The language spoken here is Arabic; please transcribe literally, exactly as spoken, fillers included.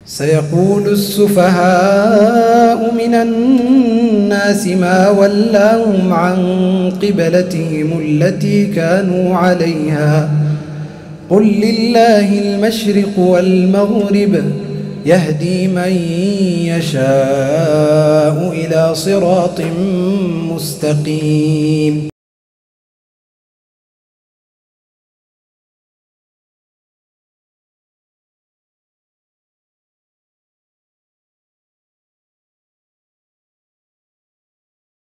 سيقول السفهاء من الناس ما ولاهم عن قبلتهم التي كانوا عليها قل لله المشرق والمغرب يهدي من يشاء إلى صراط مستقيم.